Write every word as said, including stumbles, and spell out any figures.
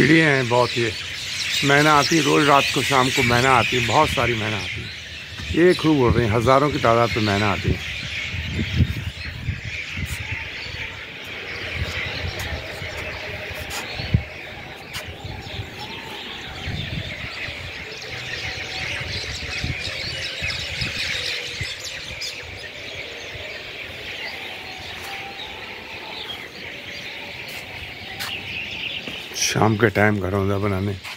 चिड़िया हैं बहुत। ये मैना आती है रोज़ रात को, शाम को मैना आती है, बहुत सारी मैना आती है। ये खूब उड़ रही हैं, हज़ारों की तादाद में मैना आती है। शाम के टाइम घरौंदा बनाने